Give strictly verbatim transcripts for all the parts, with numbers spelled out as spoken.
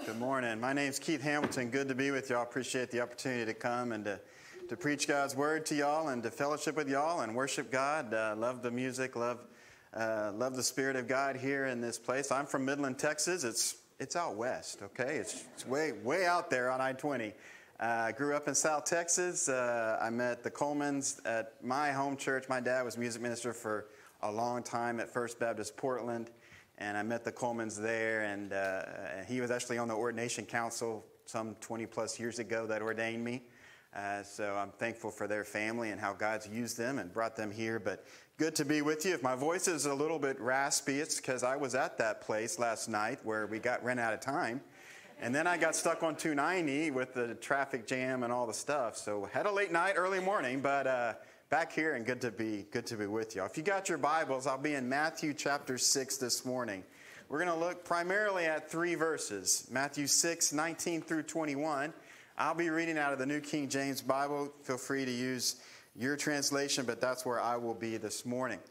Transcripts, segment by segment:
Good morning. My name's Keith Hamilton. Good to be with y'all. Appreciate the opportunity to come and to, to preach God's word to y'all and to fellowship with y'all and worship God. Uh, love the music. Love uh, love the Spirit of God here in this place. I'm from Midland, Texas. It's it's out west. Okay, it's, it's way way out there on I twenty. Uh, I grew up in South Texas. Uh, I met the Colemans at my home church. My dad was music minister for a long time at First Baptist Portland. And I met the Colemans there, and uh, he was actually on the ordination council some twenty plus years ago that ordained me. Uh, so I'm thankful for their family and how God's used them and brought them here. But good to be with you. If my voice is a little bit raspy, it's because I was at that place last night where we got ran out of time. And then I got stuck on two ninety with the traffic jam and all the stuff. So had a late night, early morning, but uh, back here and good to be good to be with you. If you got your Bibles, I'll be in Matthew chapter six this morning. We're going to look primarily at three verses, Matthew six, nineteen through twenty-one. I'll be reading out of the New King James Bible. Feel free to use your translation, but that's where I will be this morning.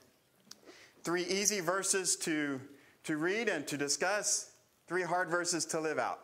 Three easy verses to, to read and to discuss, three hard verses to live out.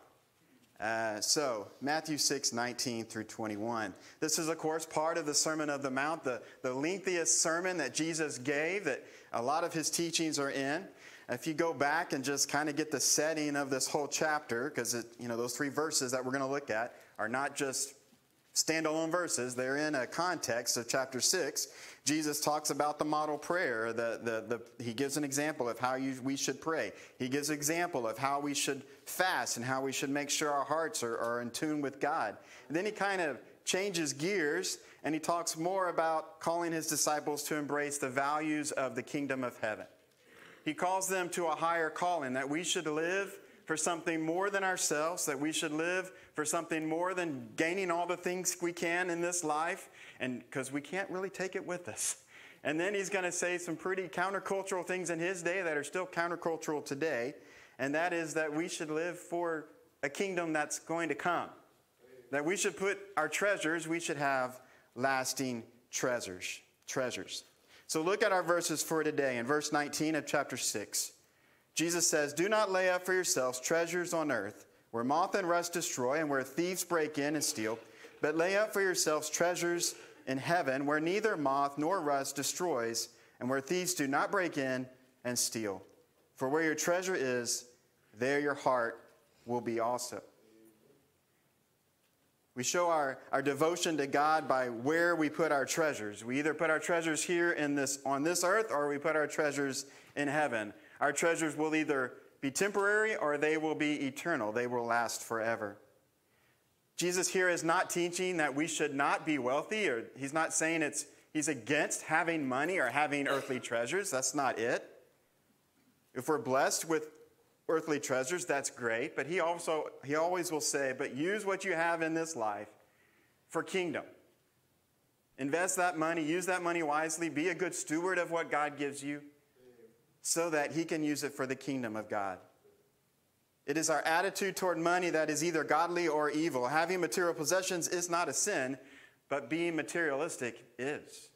Uh, so, Matthew six, nineteen through twenty-one. This is, of course, part of the Sermon of the Mount, the, the lengthiest sermon that Jesus gave, that a lot of his teachings are in. If you go back and just kind of get the setting of this whole chapter, because you know those three verses that we're going to look at are not just standalone verses. They're in a context of chapter six. Jesus talks about the model prayer. The, the, the, he gives an example of how you, we should pray. He gives an example of how we should fast and how we should make sure our hearts are, are in tune with God. And then he kind of changes gears and he talks more about calling his disciples to embrace the values of the kingdom of heaven. He calls them to a higher calling, that we should live for something more than ourselves, that we should live for something more than gaining all the things we can in this life, and because we can't really take it with us. And then he's going to say some pretty countercultural things in his day that are still countercultural today, and that is that we should live for a kingdom that's going to come. That we should put our treasures, we should have lasting treasures. treasures. So look at our verses for today. In verse nineteen of chapter six, Jesus says, "Do not lay up for yourselves treasures on earth, where moth and rust destroy, and where thieves break in and steal. But lay up for yourselves treasures in heaven, where neither moth nor rust destroys, and where thieves do not break in and steal. For where your treasure is, there your heart will be also." We show our, our devotion to God by where we put our treasures. We either put our treasures here in this, on this earth, or we put our treasures in heaven. Our treasures will either be temporary or they will be eternal. They will last forever. Jesus here is not teaching that we should not be wealthy, or he's not saying it's he's against having money or having earthly treasures. That's not it. If we're blessed with earthly treasures, that's great. But he also he always will say, but use what you have in this life for kingdom. Invest that money, use that money wisely, be a good steward of what God gives you, so that he can use it for the kingdom of God. It is our attitude toward money that is either godly or evil. Having material possessions is not a sin, but being materialistic is.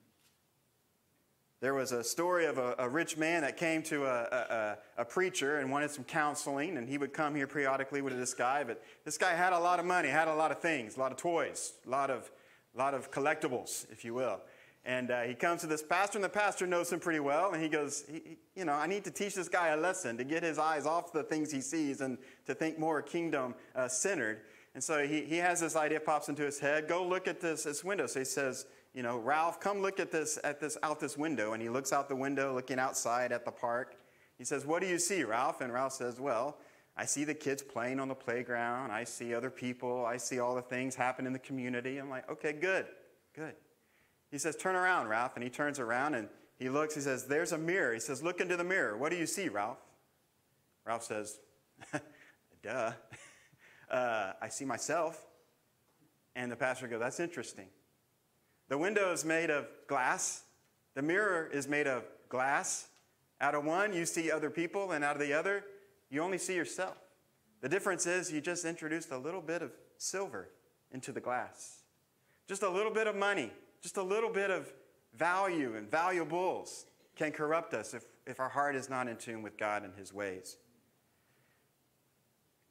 There was a story of a, a rich man that came to a, a, a preacher and wanted some counseling, and he would come here periodically with this guy. But this guy had a lot of money, had a lot of things, a lot of toys, a lot of, a lot of collectibles, if you will. And uh, he comes to this pastor, and the pastor knows him pretty well. And he goes, he, he, you know, I need to teach this guy a lesson to get his eyes off the things he sees and to think more kingdom-centered. Uh, and so he, he has this idea, pops into his head, go look at this, this window. So he says, you know, Ralph, come look at this, at this, out this window. And he looks out the window, looking outside at the park. He says, what do you see, Ralph? And Ralph says, well, I see the kids playing on the playground. I see other people. I see all the things happen in the community. I'm like, okay, good, good. He says, turn around, Ralph. And he turns around and he looks. He says, there's a mirror. He says, look into the mirror. What do you see, Ralph? Ralph says, duh. uh, I see myself. And the pastor goes, that's interesting. The window is made of glass. The mirror is made of glass. Out of one, you see other people, and out of the other, you only see yourself. The difference is you just introduced a little bit of silver into the glass. Just a little bit of money. Just a little bit of value and valuables can corrupt us if, if our heart is not in tune with God and his ways.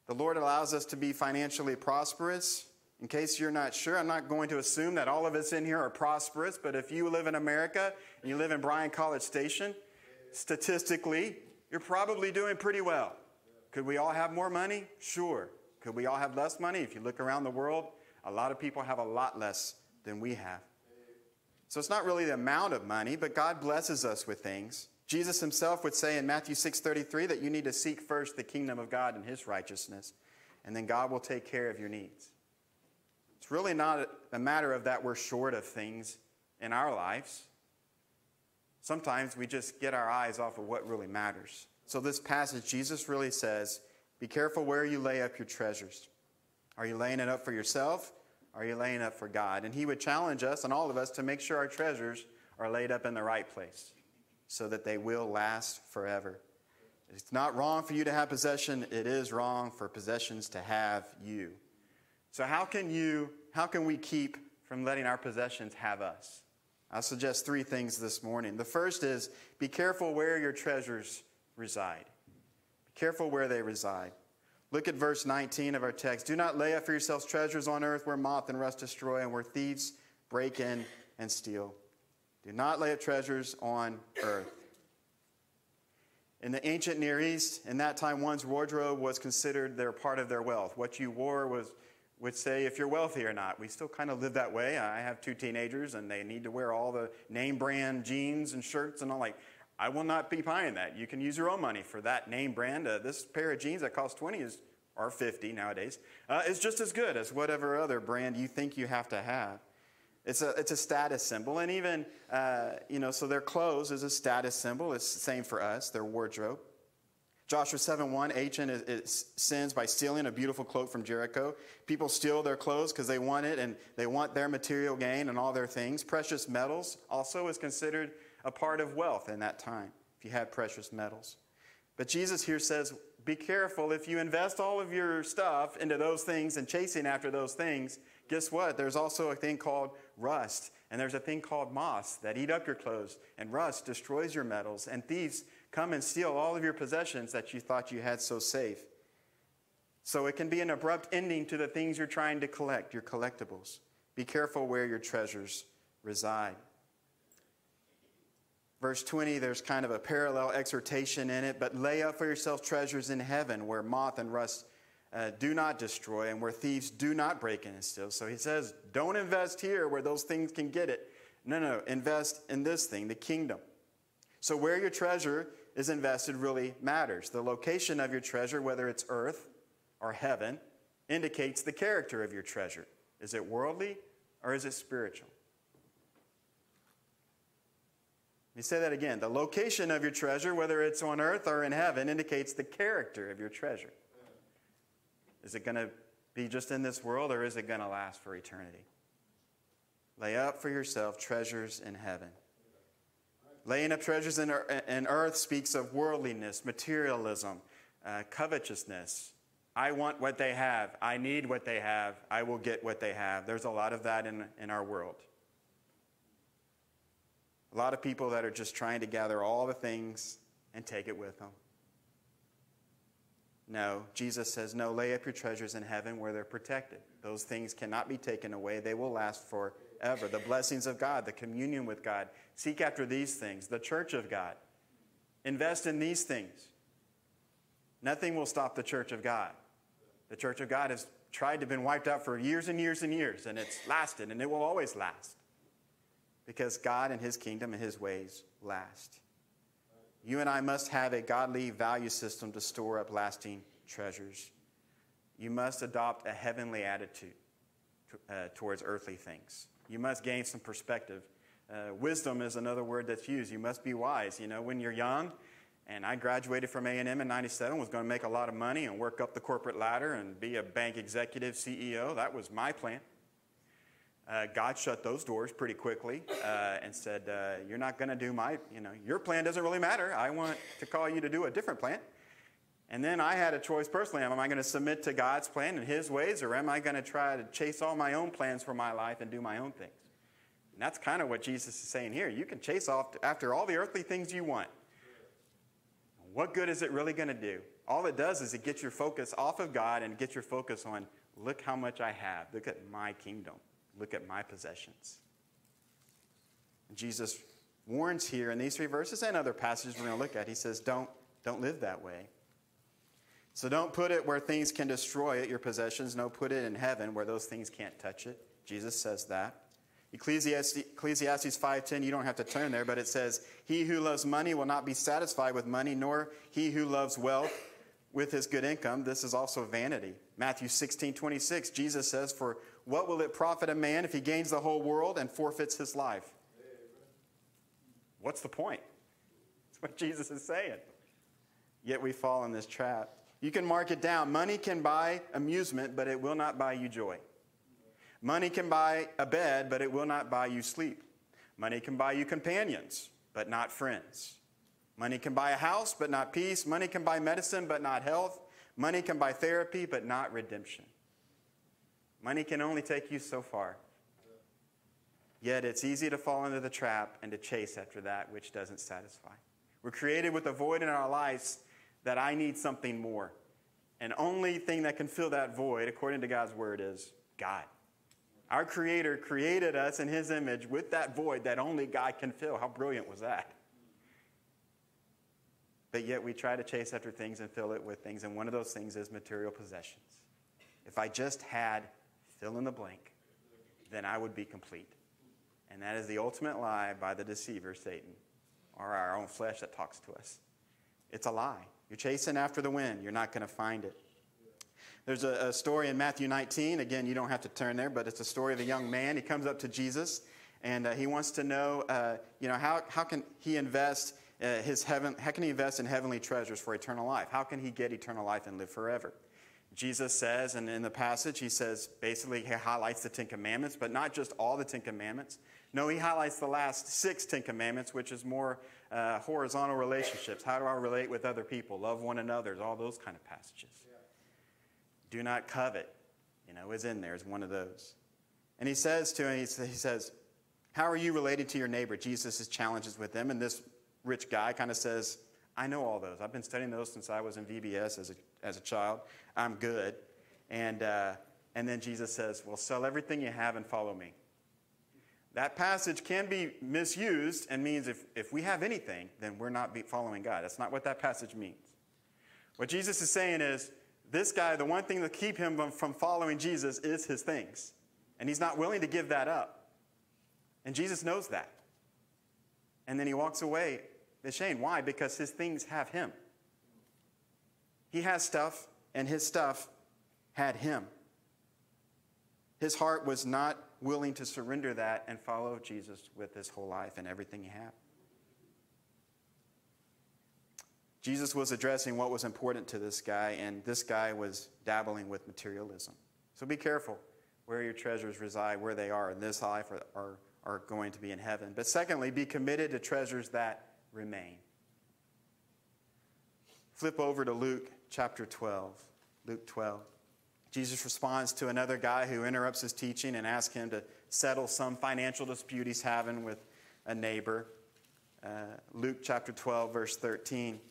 The Lord allows us to be financially prosperous. In case you're not sure, I'm not going to assume that all of us in here are prosperous, but if you live in America and you live in Bryan College Station, statistically, you're probably doing pretty well. Could we all have more money? Sure. Could we all have less money? If you look around the world, a lot of people have a lot less than we have. So it's not really the amount of money, but God blesses us with things. Jesus himself would say in Matthew six thirty-three that you need to seek first the kingdom of God and his righteousness, and then God will take care of your needs. It's really not a matter of that we're short of things in our lives. Sometimes we just get our eyes off of what really matters. So this passage, Jesus really says, be careful where you lay up your treasures. Are you laying it up for yourself? Or are you laying it up for God? And he would challenge us and all of us to make sure our treasures are laid up in the right place so that they will last forever. It's not wrong for you to have possession. It is wrong for possessions to have you. So how can you, how can we keep from letting our possessions have us? I'll suggest three things this morning. The first is be careful where your treasures reside. Be careful where they reside. Look at verse nineteen of our text. Do not lay up for yourselves treasures on earth where moth and rust destroy and where thieves break in and steal. Do not lay up treasures on earth. In the ancient Near East, in that time, one's wardrobe was considered their part of their wealth. What you wore was would say if you're wealthy or not. We still kind of live that way. I have two teenagers, and they need to wear all the name brand jeans and shirts, and I'm like, I will not be buying that. You can use your own money for that name brand. Uh, this pair of jeans that costs twenty is or fifty nowadays uh, is just as good as whatever other brand you think you have to have. It's a it's a status symbol, and even uh, you know, so their clothes is a status symbol. It's the same for us. Their wardrobe. Joshua seven one, Achan is, is, sins by stealing a beautiful cloak from Jericho. People steal their clothes because they want it and they want their material gain and all their things. Precious metals also is considered a part of wealth in that time, if you had precious metals. But Jesus here says, be careful if you invest all of your stuff into those things and chasing after those things. Guess what? There's also a thing called rust, and there's a thing called moths that eat up your clothes, and rust destroys your metals, and thieves come and steal all of your possessions that you thought you had so safe. So it can be an abrupt ending to the things you're trying to collect, your collectibles. Be careful where your treasures reside. Verse twenty, there's kind of a parallel exhortation in it, but lay up for yourself treasures in heaven where moth and rust uh, do not destroy and where thieves do not break in and steal. So he says, don't invest here where those things can get it. No, no, invest in this thing, the kingdom. So where your treasure is invested really matters. The location of your treasure, whether it's earth or heaven, indicates the character of your treasure. Is it worldly or is it spiritual? Let me say that again. The location of your treasure, whether it's on earth or in heaven, indicates the character of your treasure. Is it going to be just in this world or is it going to last for eternity? Lay up for yourself treasures in heaven. Laying up treasures in earth speaks of worldliness, materialism, uh, covetousness. I want what they have. I need what they have. I will get what they have. There's a lot of that in, in our world. A lot of people that are just trying to gather all the things and take it with them. No, Jesus says, no, lay up your treasures in heaven where they're protected. Those things cannot be taken away. They will last forever. The blessings of God, the communion with God. Seek after these things, the church of God. Invest in these things. Nothing will stop the church of God. The church of God has tried to be wiped out for years and years and years, and it's lasted, and it will always last. Because God and his kingdom and his ways last. You and I must have a godly value system to store up lasting treasures. You must adopt a heavenly attitude to, uh, towards earthly things. You must gain some perspective. Uh, wisdom is another word that's used. You must be wise. You know, when you're young, and I graduated from A and M in ninety-seven, was going to make a lot of money and work up the corporate ladder and be a bank executive, C E O. That was my plan. Uh, God shut those doors pretty quickly uh, and said, uh, you're not going to do my, you know, your plan doesn't really matter. I want to call you to do a different plan. And then I had a choice personally. Am I going to submit to God's plan and his ways, or am I going to try to chase all my own plans for my life and do my own things? And that's kind of what Jesus is saying here. You can chase off after all the earthly things you want. What good is it really going to do? All it does is it gets your focus off of God and gets your focus on, look how much I have. Look at my kingdom. Look at my possessions. Jesus warns here in these three verses and other passages we're going to look at. He says, don't, don't live that way. So don't put it where things can destroy it, your possessions. No, put it in heaven where those things can't touch it. Jesus says that. Ecclesiastes, Ecclesiastes five ten, you don't have to turn there, but it says, he who loves money will not be satisfied with money, nor he who loves wealth with his good income. This is also vanity. Matthew sixteen twenty-six, Jesus says, for what will it profit a man if he gains the whole world and forfeits his life? What's the point? That's what Jesus is saying. Yet we fall in this trap. You can mark it down. Money can buy amusement, but it will not buy you joy. Money can buy a bed, but it will not buy you sleep. Money can buy you companions, but not friends. Money can buy a house, but not peace. Money can buy medicine, but not health. Money can buy therapy, but not redemption. Money can only take you so far. Yet it's easy to fall into the trap and to chase after that which doesn't satisfy. We're created with a void in our lives that I need something more. And only thing that can fill that void, according to God's word, is God. Our Creator created us in His image with that void that only God can fill. How brilliant was that? But yet we try to chase after things and fill it with things, and one of those things is material possessions. If I just had fill in the blank, then I would be complete. And that is the ultimate lie by the deceiver, Satan, or our own flesh that talks to us. It's a lie. You're chasing after the wind. You're not going to find it. There's a, a story in Matthew nineteen. Again, you don't have to turn there, but it's a story of a young man. He comes up to Jesus, and uh, he wants to know, uh, you know, how, how can he invest uh, his heaven? How can he invest in heavenly treasures for eternal life? How can he get eternal life and live forever? Jesus says, and in the passage, he says, basically, he highlights the Ten Commandments, but not just all the Ten Commandments. No, he highlights the last six Ten Commandments, which is more uh, horizontal relationships. How do I relate with other people? Love one another, all those kind of passages. Yeah. Do not covet, you know, is in there, is one of those. And he says to him, he says, how are you related to your neighbor? Jesus' challenges with them, and this rich guy kind of says, I know all those. I've been studying those since I was in V B S as a, as a child. I'm good. And, uh, and then Jesus says, well, sell everything you have and follow me. That passage can be misused and means if, if we have anything, then we're not be following God. That's not what that passage means. What Jesus is saying is, this guy, the one thing that keep him from following Jesus is his things. And he's not willing to give that up. And Jesus knows that. And then he walks away ashamed. Why? Because his things have him. He has stuff, and his stuff had him. His heart was not willing to surrender that and follow Jesus with his whole life and everything he had. Jesus was addressing what was important to this guy, and this guy was dabbling with materialism. So be careful where your treasures reside, where they are in this life or are, are going to be in heaven. But secondly, be committed to treasures that remain. Flip over to Luke chapter twelve. Luke twelve. Jesus responds to another guy who interrupts his teaching and asks him to settle some financial dispute he's having with a neighbor. Uh, Luke chapter twelve, verse thirteen.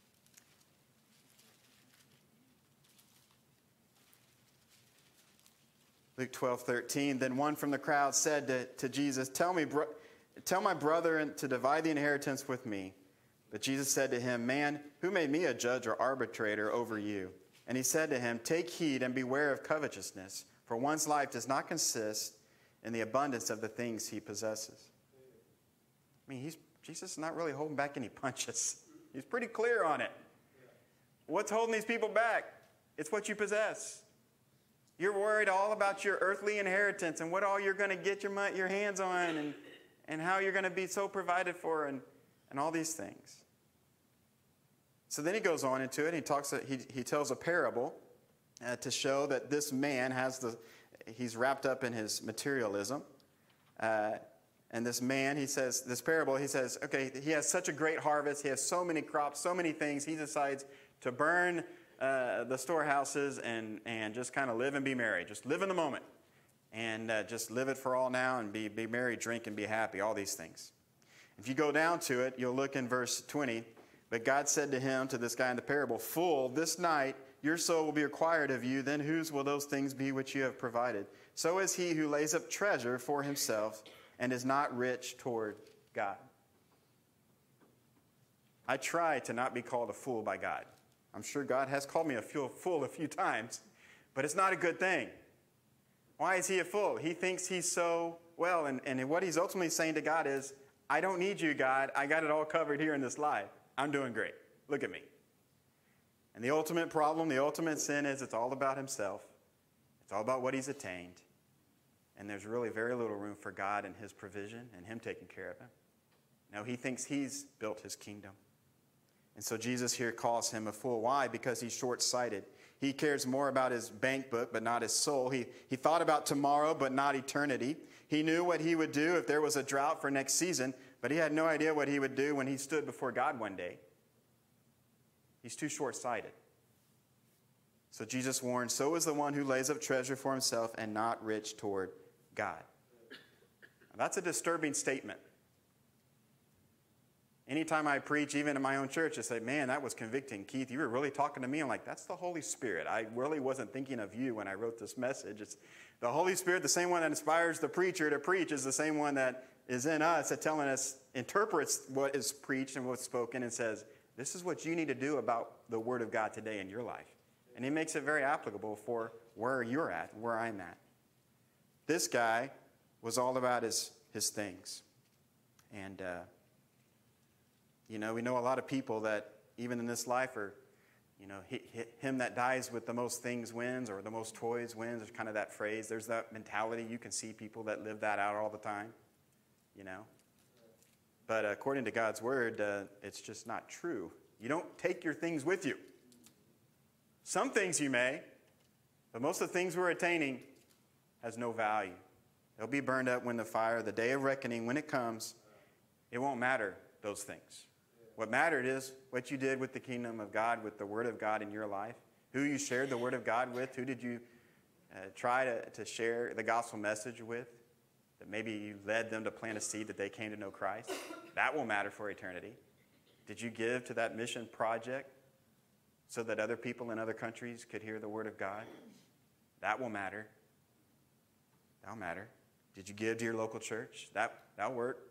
Luke twelve, thirteen. Then one from the crowd said to, to Jesus, Tell me, bro- tell my brother to divide the inheritance with me. But Jesus said to him, Man, who made me a judge or arbitrator over you? And he said to him, Take heed and beware of covetousness, for one's life does not consist in the abundance of the things he possesses. I mean, he's, Jesus is not really holding back any punches. He's pretty clear on it. What's holding these people back? It's what you possess. You're worried all about your earthly inheritance and what all you're going to get your, your hands on and, and how you're going to be so provided for and, and all these things. So then he goes on into it. He talks. He, he tells a parable uh, to show that this man has the, he's wrapped up in his materialism. Uh, and this man, he says, this parable, he says, okay, he has such a great harvest. He has so many crops, so many things. He decides to burn uh, the storehouses and, and just kind of live and be merry. Just live in the moment. And uh, just live it for all now and be, be merry, drink, and be happy. All these things. If you go down to it, you'll look in verse twenty. But God said to him, to this guy in the parable, "Fool, this night your soul will be required of you. Then whose will those things be which you have provided? So is he who lays up treasure for himself and is not rich toward God." I try to not be called a fool by God. I'm sure God has called me a fool a few times, but it's not a good thing. Why is he a fool? He thinks he's so well, and, and what he's ultimately saying to God is, "I don't need you, God. I got it all covered here in this life. I'm doing great. Look at me." And the ultimate problem, the ultimate sin is it's all about himself. It's all about what he's attained. And there's really very little room for God and his provision and him taking care of him. No, he thinks he's built his kingdom. And so Jesus here calls him a fool. Why? Because he's short-sighted. He cares more about his bank book, but not his soul. He, he thought about tomorrow, but not eternity. He knew what he would do if there was a drought for next season, but he had no idea what he would do when he stood before God one day. He's too short-sighted. So Jesus warned, "So is the one who lays up treasure for himself and not rich toward God." Now, that's a disturbing statement. Anytime I preach, even in my own church, I say, "Man, that was convicting. Keith, you were really talking to me." I'm like, that's the Holy Spirit. I really wasn't thinking of you when I wrote this message. It's the Holy Spirit, the same one that inspires the preacher to preach, is the same one that is in us, that telling us, interprets what is preached and what's spoken and says, this is what you need to do about the Word of God today in your life. And he makes it very applicable for where you're at, where I'm at. This guy was all about his, his things. And, uh, you know, we know a lot of people that even in this life are, you know, he, he, him that dies with the most things wins, or the most toys wins. There's kind of that phrase. There's that mentality. You can see people that live that out all the time, you know. But according to God's word, uh, it's just not true. You don't take your things with you. Some things you may, but most of the things we're attaining has no value. They'll be burned up when the fire, the day of reckoning, when it comes, it won't matter, those things. What mattered is what you did with the kingdom of God, with the Word of God in your life, who you shared the Word of God with, who did you uh, try to, to share the gospel message with, that maybe you led them to plant a seed that they came to know Christ. That will matter for eternity. Did you give to that mission project so that other people in other countries could hear the Word of God? That will matter. That'll matter. Did you give to your local church? That, that'll work.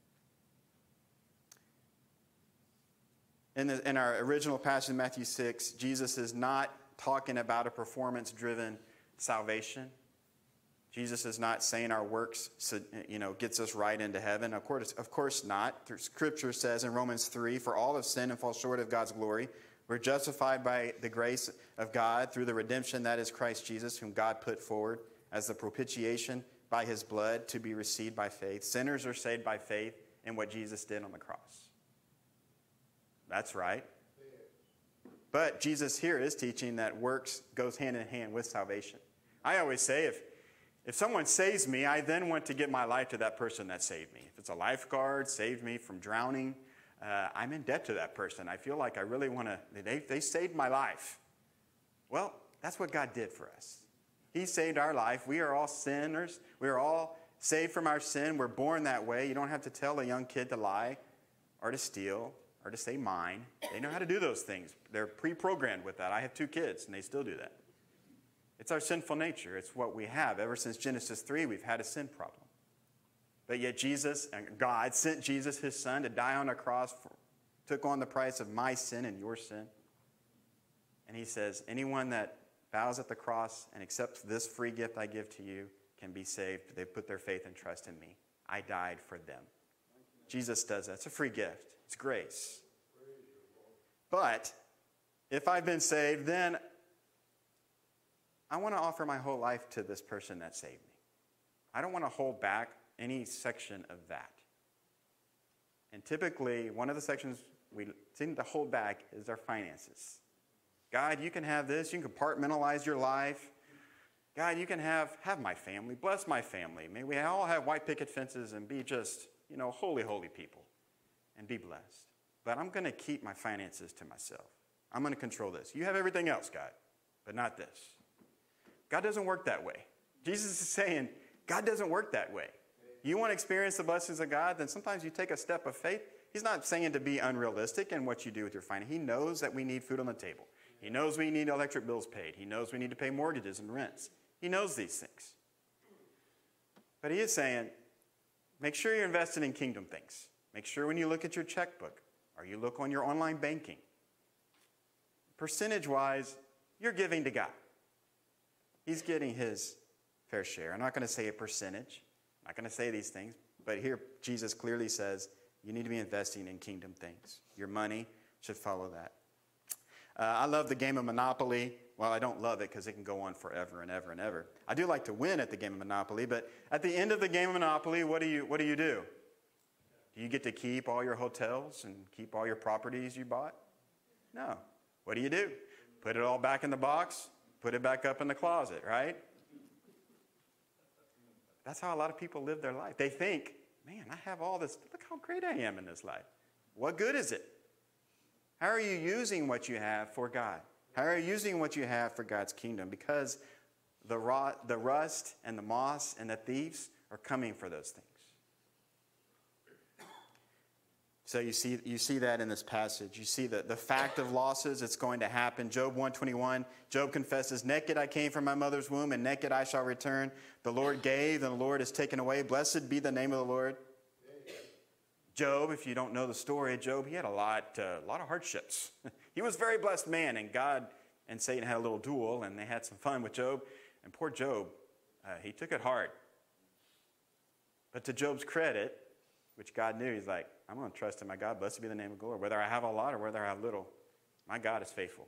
In, the, in our original passage in Matthew six, Jesus is not talking about a performance-driven salvation. Jesus is not saying our works, you know, gets us right into heaven. Of course, of course not. Scripture says in Romans three, "For all have sinned and fall short of God's glory. We're justified by the grace of God through the redemption that is Christ Jesus, whom God put forward as the propitiation by his blood to be received by faith." Sinners are saved by faith in what Jesus did on the cross. That's right. But Jesus here is teaching that works goes hand in hand with salvation. I always say if, if someone saves me, I then want to give my life to that person that saved me. If it's a lifeguard, saved me from drowning, uh, I'm in debt to that person. I feel like I really want to, they, they saved my life. Well, that's what God did for us. He saved our life. We are all sinners. We are all saved from our sin. We're born that way. You don't have to tell a young kid to lie or to steal or to say mine. They know how to do those things. They're pre-programmed with that. I have two kids, and they still do that. It's our sinful nature. It's what we have. Ever since Genesis three, we've had a sin problem. But yet Jesus, and God, sent Jesus, his son, to die on a cross, for, took on the price of my sin and your sin. And he says, anyone that bows at the cross and accepts this free gift I give to you can be saved. They put their faith and trust in me. I died for them. Jesus does that. It's a free gift. It's grace. But if I've been saved, then I want to offer my whole life to this person that saved me. I don't want to hold back any section of that. And typically, one of the sections we seem to hold back is our finances. God, you can have this. You can compartmentalize your life. God, you can have, have my family. Bless my family. May we all have white picket fences and be just, you know, holy, holy people and be blessed. But I'm going to keep my finances to myself. I'm going to control this. You have everything else, God, but not this. God doesn't work that way. Jesus is saying, God doesn't work that way. You want to experience the blessings of God, then sometimes you take a step of faith he's not saying to be unrealistic in what you do with your finances. He knows that we need food on the table. He knows we need electric bills paid. He knows we need to pay mortgages and rents. He knows these things. But he is saying, make sure you're invested in kingdom things. Make sure when you look at your checkbook or you look on your online banking, percentage-wise, you're giving to God. He's getting his fair share. I'm not going to say a percentage. I'm not going to say these things. But here, Jesus clearly says, you need to be investing in kingdom things. Your money should follow that. Uh, I love the game of Monopoly. Well, I don't love it because it can go on forever and ever and ever. I do like to win at the game of Monopoly, but at the end of the game of Monopoly, what do you, what do you do? Do you get to keep all your hotels and keep all your properties you bought? No. What do you do? Put it all back in the box, put it back up in the closet, right? That's how a lot of people live their life. They think, man, I have all this. Look how great I am in this life. What good is it? How are you using what you have for God? How are you using what you have for God's kingdom? Because the, rot, the rust and the moss and the thieves are coming for those things. So you see, you see that in this passage. You see the, the fact of losses, it's going to happen. Job one twenty-one, Job confesses, naked I came from my mother's womb, and naked I shall return. The Lord gave, and the Lord has taken away. Blessed be the name of the Lord. Job, if you don't know the story of Job, he had a lot, uh, a lot of hardships. He was a very blessed man, and God and Satan had a little duel, and they had some fun with Job. And poor Job, uh, he took it hard. But to Job's credit, which God knew, he's like, I'm going to trust in my God. Blessed be the name of the Lord. Whether I have a lot or whether I have little, my God is faithful.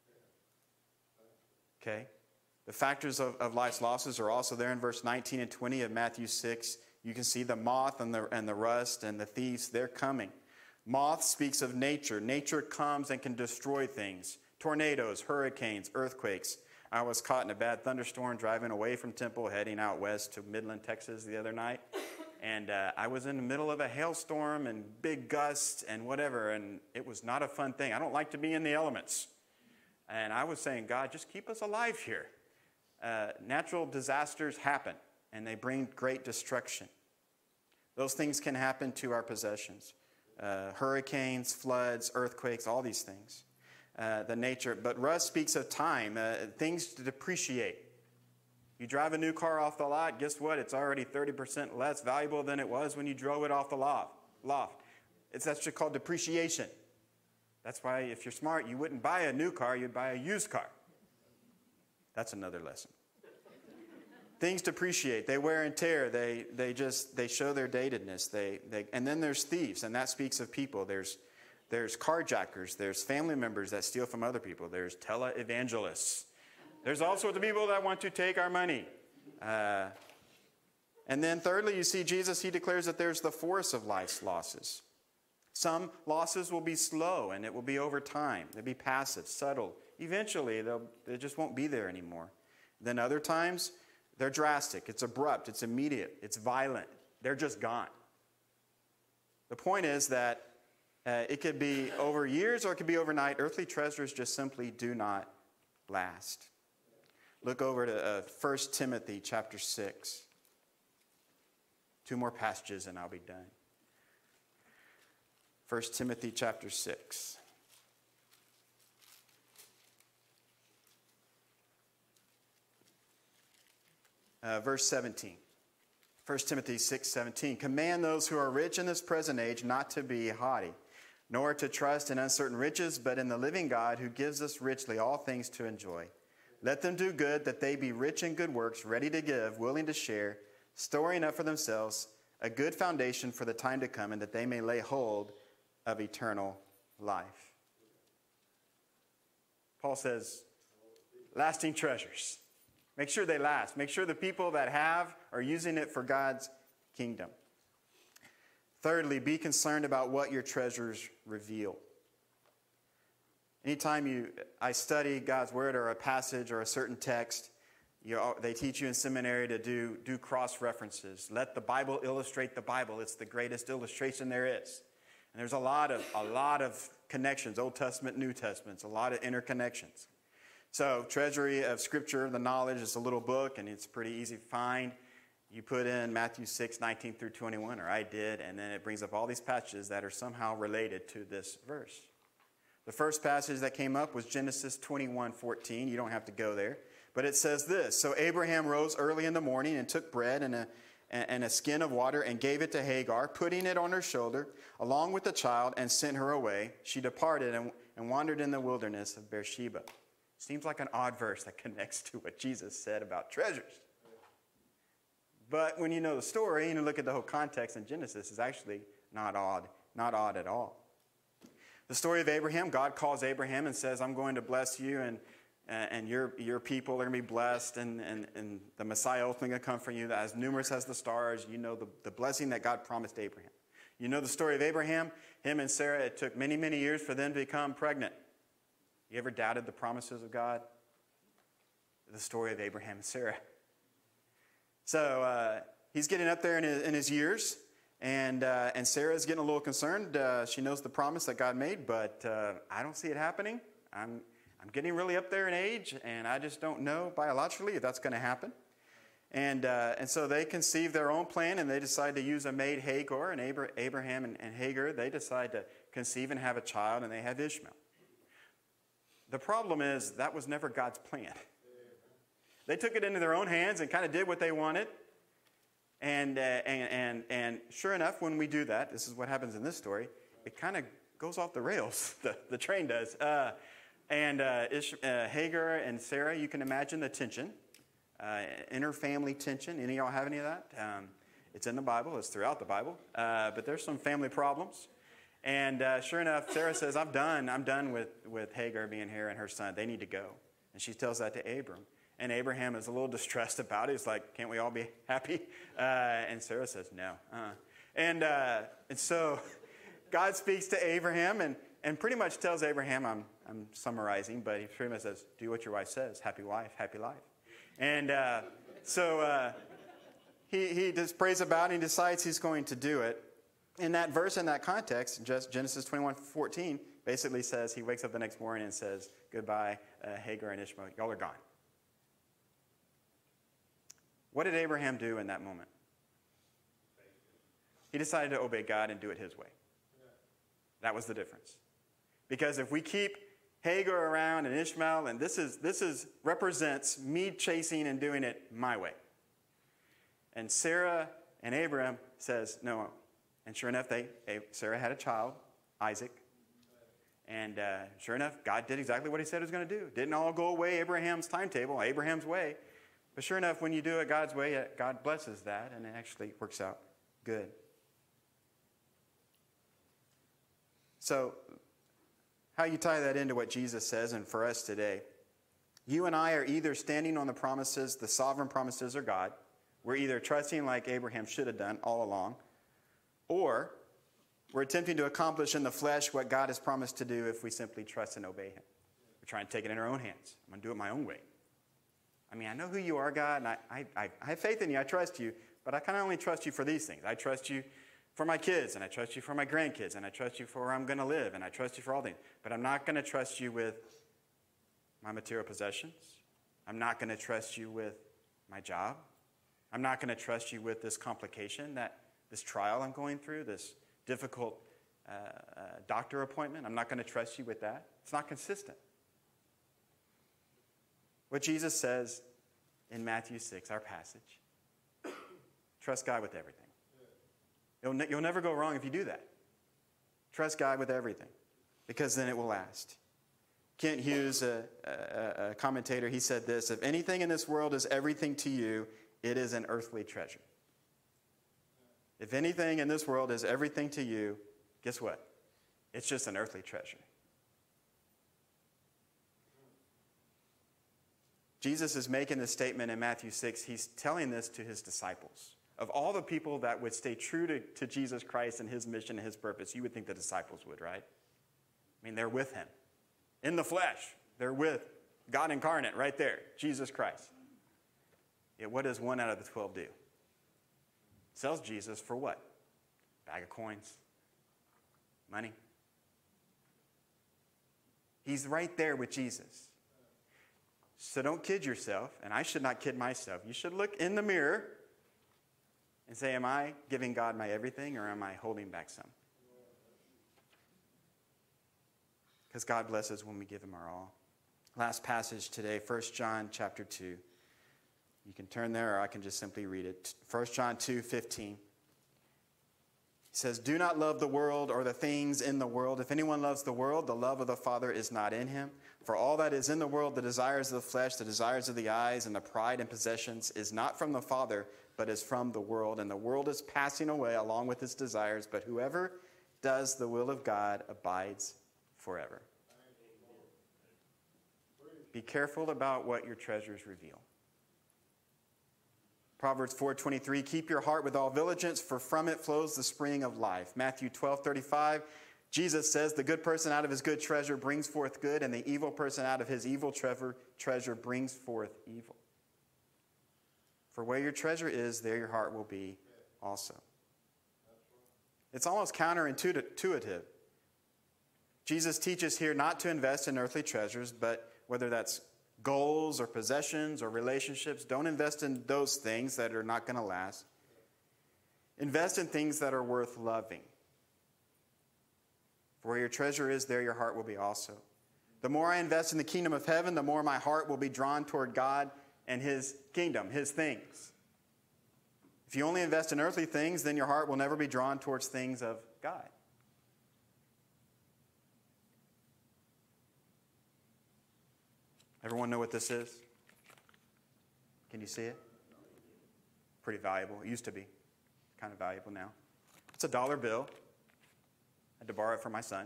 Okay? The factors of, of life's losses are also there in verse nineteen and twenty of Matthew six. You can see the moth and the, and the rust and the thieves, they're coming. Moth speaks of nature. Nature comes and can destroy things. Tornadoes, hurricanes, earthquakes. I was caught in a bad thunderstorm driving away from Temple, heading out west to Midland, Texas the other night. And uh, I was in the middle of a hailstorm and big gusts and whatever, and it was not a fun thing. I don't like to be in the elements. And I was saying, God, just keep us alive here. Uh, natural disasters happen, and they bring great destruction. Those things can happen to our possessions. Uh, hurricanes, floods, earthquakes, all these things. Uh, the nature, but rust speaks of time, uh, things to depreciate. You drive a new car off the lot, guess what? It's already thirty percent less valuable than it was when you drove it off the loft. loft. It's that's just called depreciation. That's why if you're smart, you wouldn't buy a new car, you'd buy a used car. That's another lesson. Things depreciate, they wear and tear, they they just they show their datedness. They they and then there's thieves, and that speaks of people. There's there's carjackers, there's family members that steal from other people, there's televangelists. There's all sorts of people that want to take our money. Uh, and then thirdly, you see Jesus, he declares that there's the force of life's losses. Some losses will be slow, and it will be over time. They'll be passive, subtle. Eventually, they'll, they just won't be there anymore. Then other times, they're drastic. It's abrupt. It's immediate. It's violent. They're just gone. The point is that uh, it could be over years or it could be overnight. Earthly treasures just simply do not last. Look over to uh, First Timothy chapter six. Two more passages and I'll be done. First Timothy chapter six. Uh, verse seventeen. First Timothy six seventeen. Command those who are rich in this present age not to be haughty, nor to trust in uncertain riches, but in the living God who gives us richly all things to enjoy. Let them do good, that they be rich in good works, ready to give, willing to share, storing up for themselves a good foundation for the time to come, and that they may lay hold of eternal life. Paul says, lasting treasures. Make sure they last. Make sure the people that have are using it for God's kingdom. Thirdly, be concerned about what your treasures reveal. Anytime you, I study God's word or a passage or a certain text, you, they teach you in seminary to do, do cross-references. Let the Bible illustrate the Bible. It's the greatest illustration there is. And there's a lot of, a lot of connections, Old Testament, New Testament, it's a lot of interconnections. So, Treasury of Scripture, the knowledge, is a little book, and it's pretty easy to find. you put in Matthew six, nineteen through twenty-one, or I did, and then it brings up all these passages that are somehow related to this verse. The first passage that came up was Genesis twenty-one, fourteen. You don't have to go there. But it says this: So Abraham rose early in the morning and took bread and a, and a skin of water and gave it to Hagar, putting it on her shoulder, along with the child, and sent her away. She departed and, and wandered in the wilderness of Beersheba. Seems like an odd verse that connects to what Jesus said about treasures. But when you know the story and you look at the whole context in Genesis, it's actually not odd, not odd at all. The story of Abraham, God calls Abraham and says, I'm going to bless you, and, and your, your people are going to be blessed, and, and, and the Messiah ultimately going to come from you, as numerous as the stars. You know the, the blessing that God promised Abraham. You know the story of Abraham, him and Sarah. It took many, many years for them to become pregnant. You ever doubted the promises of God? The story of Abraham and Sarah. So uh, he's getting up there in his, in his years, and uh, and Sarah's getting a little concerned. Uh, she knows the promise that God made, but uh, I don't see it happening. I'm I'm getting really up there in age, and I just don't know biologically if that's going to happen. And uh, and so they conceive their own plan, and they decide to use a maid, Hagar, and Abra- Abraham and, and Hagar. They decide to conceive and have a child, and they have Ishmael. The problem is that was never God's plan. They took it into their own hands and kind of did what they wanted. And, uh, and, and, and sure enough, when we do that, this is what happens in this story, it kind of goes off the rails, the, the train does. Uh, and uh, Ish, uh, Hagar and Sarah, you can imagine the tension, uh, inter-family tension. Any of y'all have any of that? Um, it's in the Bible. It's throughout the Bible. Uh, but there's some family problems. And uh, sure enough, Sarah says, I'm done. I'm done with, with Hagar being here and her son. They need to go. And she tells that to Abram. And Abraham is a little distressed about it. He's like, can't we all be happy? Uh, and Sarah says, no. Uh. And, uh, and so God speaks to Abraham and, and pretty much tells Abraham, I'm, I'm summarizing, but he pretty much says, do what your wife says. Happy wife, happy life. And uh, so uh, he, he just prays about it and he decides he's going to do it. In that verse, in that context, just Genesis twenty-one, fourteen, basically says he wakes up the next morning and says, goodbye, uh, Hagar and Ishmael, y'all are gone. What did Abraham do in that moment? He decided to obey God and do it his way. That was the difference. Because if we keep Hagar around and Ishmael, and this is this is represents me chasing and doing it my way. And Sarah and Abraham says, no. And sure enough, they Sarah had a child, Isaac. And uh, sure enough, God did exactly what he said he was going to do. Didn't all go away Abraham's timetable, Abraham's way. But sure enough, when you do it God's way, God blesses that, and it actually works out good. So, how you tie that into what Jesus says, and for us today, you and I are either standing on the promises, the sovereign promises of God. We're either trusting like Abraham should have done all along, or we're attempting to accomplish in the flesh what God has promised to do if we simply trust and obey him. We're trying to take it in our own hands. I'm going to do it my own way. I mean, I know who you are, God, and I, I, I have faith in you. I trust you, but I kind of only trust you for these things. I trust you for my kids, and I trust you for my grandkids, and I trust you for where I'm going to live, and I trust you for all things. But I'm not going to trust you with my material possessions. I'm not going to trust you with my job. I'm not going to trust you with this complication, that this trial I'm going through, this difficult uh, uh, doctor appointment. I'm not going to trust you with that. It's not consistent. What Jesus says in Matthew six, our passage, trust God with everything. You'll, ne- you'll never go wrong if you do that. Trust God with everything, because then it will last. Kent Hughes, a, a, a commentator, he said this: if anything in this world is everything to you, it is an earthly treasure. If anything in this world is everything to you, guess what? It's just an earthly treasure. Jesus is making this statement in Matthew six. He's telling this to his disciples. Of all the people that would stay true to, to Jesus Christ and his mission and his purpose, you would think the disciples would, right? I mean, they're with him. In the flesh, they're with God incarnate right there, Jesus Christ. Yet what does one out of the twelve do? Sells Jesus for what? Bag of coins. Money. He's right there with Jesus. So don't kid yourself, and I should not kid myself. You should look in the mirror and say, am I giving God my everything or am I holding back some? Because God blesses when we give him our all. Last passage today, First John chapter two. You can turn there or I can just simply read it. First John two fifteen. He says, do not love the world or the things in the world. If anyone loves the world, the love of the Father is not in him. For all that is in the world, the desires of the flesh, the desires of the eyes, and the pride and possessions is not from the Father, but is from the world. And the world is passing away along with its desires, but whoever does the will of God abides forever. Be careful about what your treasures reveal. Proverbs four twenty-three, keep your heart with all diligence, for from it flows the spring of life. Matthew twelve thirty-five, Jesus says, the good person out of his good treasure brings forth good, and the evil person out of his evil treasure, treasure brings forth evil. For where your treasure is, there your heart will be also. It's almost counterintuitive. Jesus teaches here not to invest in earthly treasures, but whether that's goals or possessions or relationships, don't invest in those things that are not going to last. Invest in things that are worth loving. For where your treasure is, there your heart will be also. The more I invest in the kingdom of heaven, the more my heart will be drawn toward God and his kingdom, his things. If you only invest in earthly things, then your heart will never be drawn towards things of God. Everyone know what this is? Can you see it? Pretty valuable. It used to be. Kind of valuable now. It's a dollar bill. I had to borrow it from my son.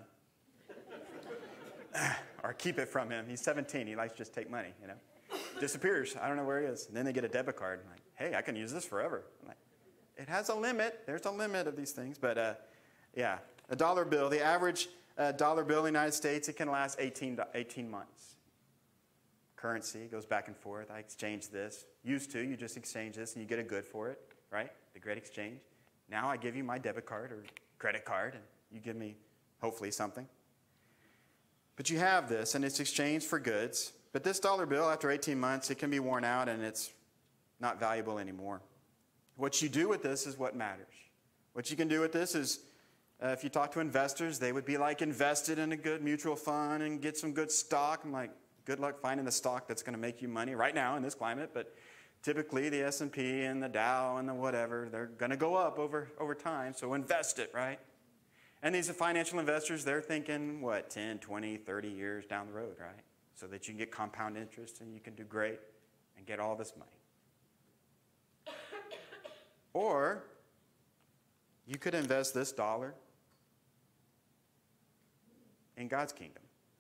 Or keep it from him. He's seventeen. He likes to just take money, you know. Disappears. I don't know where he is. And then they get a debit card. I'm like, hey, I can use this forever. I'm like, it has a limit. There's a limit of these things. But, uh, yeah, a dollar bill. The average uh, dollar bill in the United States, it can last eighteen, eighteen months. Currency goes back and forth. I exchange this. Used to, you just exchange this and you get a good for it, right? The great exchange. Now I give you my debit card or credit card and you give me, hopefully, something. But you have this and it's exchanged for goods. But this dollar bill, after eighteen months, it can be worn out and it's not valuable anymore. What you do with this is what matters. What you can do with this is, uh, if you talk to investors, they would be like invested in a good mutual fund and get some good stock. I'm like, good luck finding the stock that's going to make you money right now in this climate, but typically the S and P and the Dow and the whatever, they're going to go up over, over time, so invest it, right? And these financial investors, they're thinking, what, ten, twenty, thirty years down the road, right? So that you can get compound interest and you can do great and get all this money. Or you could invest this dollar in God's kingdom.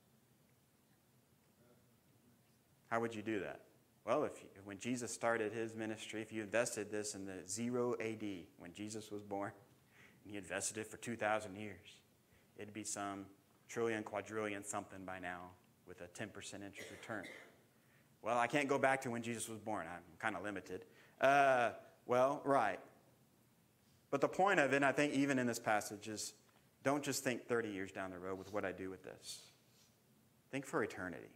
How would you do that? Well, if you, when Jesus started his ministry, if you invested this in the zero A D, when Jesus was born, and you invested it for two thousand years, it'd be some trillion, quadrillion something by now with a ten percent interest return. Well, I can't go back to when Jesus was born. I'm kind of limited. Uh, well, right. But the point of it, and I think even in this passage, is don't just think thirty years down the road with what I do with this. Think for eternity.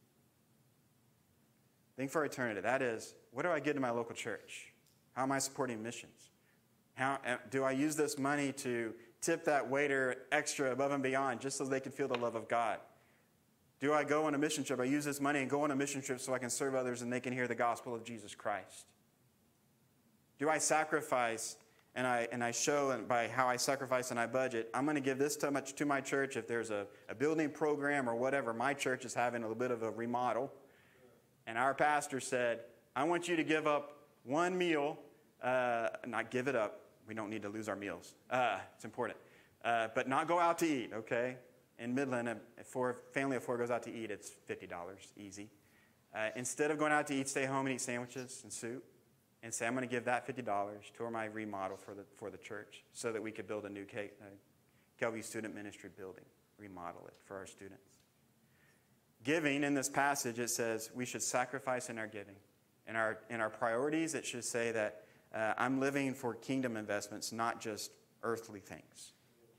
Think for eternity. That is, what do I give to my local church? How am I supporting missions? How do I use this money to tip that waiter extra above and beyond just so they can feel the love of God? Do I go on a mission trip? I use this money and go on a mission trip so I can serve others and they can hear the gospel of Jesus Christ. Do I sacrifice and I and I show by how I sacrifice and I budget, I'm going to give this too much to my church if there's a, a building program or whatever. My church is having a little bit of a remodel. And our pastor said, I want you to give up one meal, uh, not give it up. We don't need to lose our meals. Uh, it's important. Uh, but not go out to eat, okay? In Midland, if a family of four goes out to eat, it's fifty dollars, easy. Uh, instead of going out to eat, stay home and eat sandwiches and soup. And say, I'm going to give that fifty dollars toward my remodel for the, for the church so that we could build a new K, uh, Kelvey Student Ministry building, remodel it for our students. Giving, in this passage, it says we should sacrifice in our giving. In our, in our priorities, it should say that uh, I'm living for kingdom investments, not just earthly things.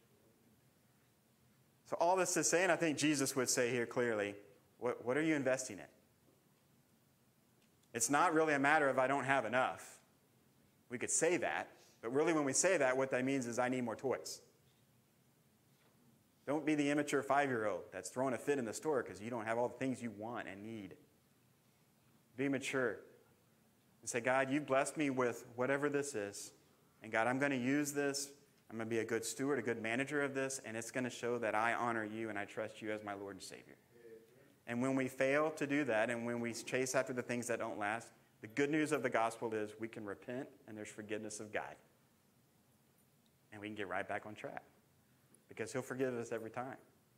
So all this to say, and I think Jesus would say here clearly, what, what are you investing in? It's not really a matter of I don't have enough. We could say that, But really, when we say that, what that means is I need more toys. Don't be the immature five-year-old that's throwing a fit in the store because you don't have all the things you want and need. Be mature and say, God, you blessed me with whatever this is. And God, I'm going to use this. I'm going to be a good steward, a good manager of this, and it's going to show that I honor you and I trust you as my Lord and Savior. And when we fail to do that, and when we chase after the things that don't last, the good news of the gospel is we can repent and there's forgiveness of God. And we can get right back on track because he'll forgive us every time.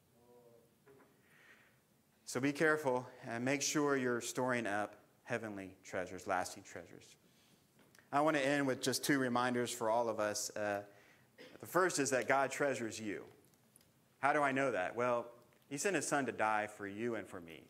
So be careful and make sure you're storing up heavenly treasures, lasting treasures. I want to end with just two reminders for all of us. Uh, the first is that God treasures you. How do I know that? Well, he sent his son to die for you and for me.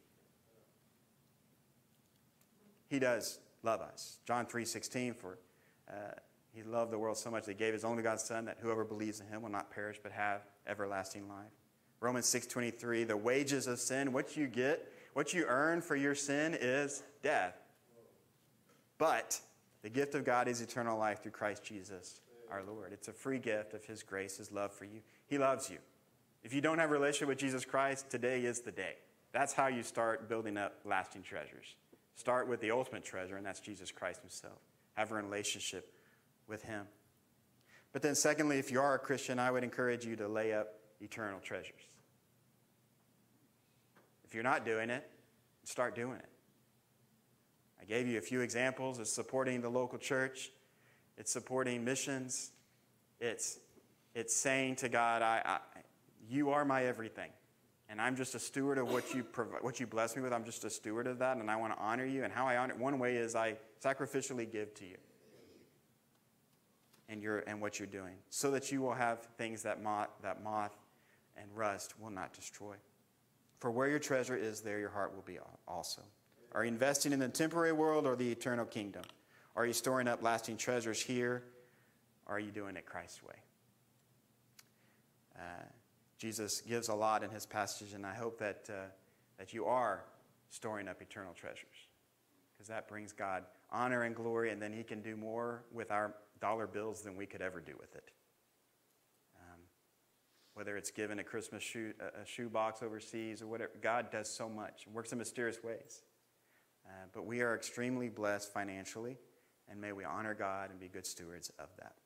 He does love us. John three sixteen, for uh, he loved the world so much that he gave his only begotten son, that whoever believes in him will not perish but have everlasting life. Romans six twenty-three, the wages of sin, what you get, what you earn for your sin is death. But the gift of God is eternal life through Christ Jesus, our Lord. It's a free gift of his grace, his love for you. He loves you. If you don't have a relationship with Jesus Christ, today is the day. That's how you start building up lasting treasures. Start with the ultimate treasure, and that's Jesus Christ himself. Have a relationship with him. But then secondly, if you are a Christian, I would encourage you to lay up eternal treasures. If you're not doing it, start doing it. I gave you a few examples. It's supporting the local church. It's supporting missions. It's, it's saying to God, I, I, you are my everything. And I'm just a steward of what you provide, what you bless me with. I'm just a steward of that, and I want to honor you. And how I honor, one way is I sacrificially give to you. And, you're, and what you're doing, so that you will have things that moth, that moth and rust will not destroy. For where your treasure is, there your heart will be also. Are you investing in the temporary world or the eternal kingdom? Are you storing up lasting treasures here? Or are you doing it Christ's way? Uh, Jesus gives a lot in his passage, and I hope that, uh, that you are storing up eternal treasures, because that brings God honor and glory, and then he can do more with our dollar bills than we could ever do with it. Um, whether it's giving a Christmas shoe, a shoe box overseas or whatever, God does so much and works in mysterious ways. Uh, but we are extremely blessed financially, and may we honor God and be good stewards of that.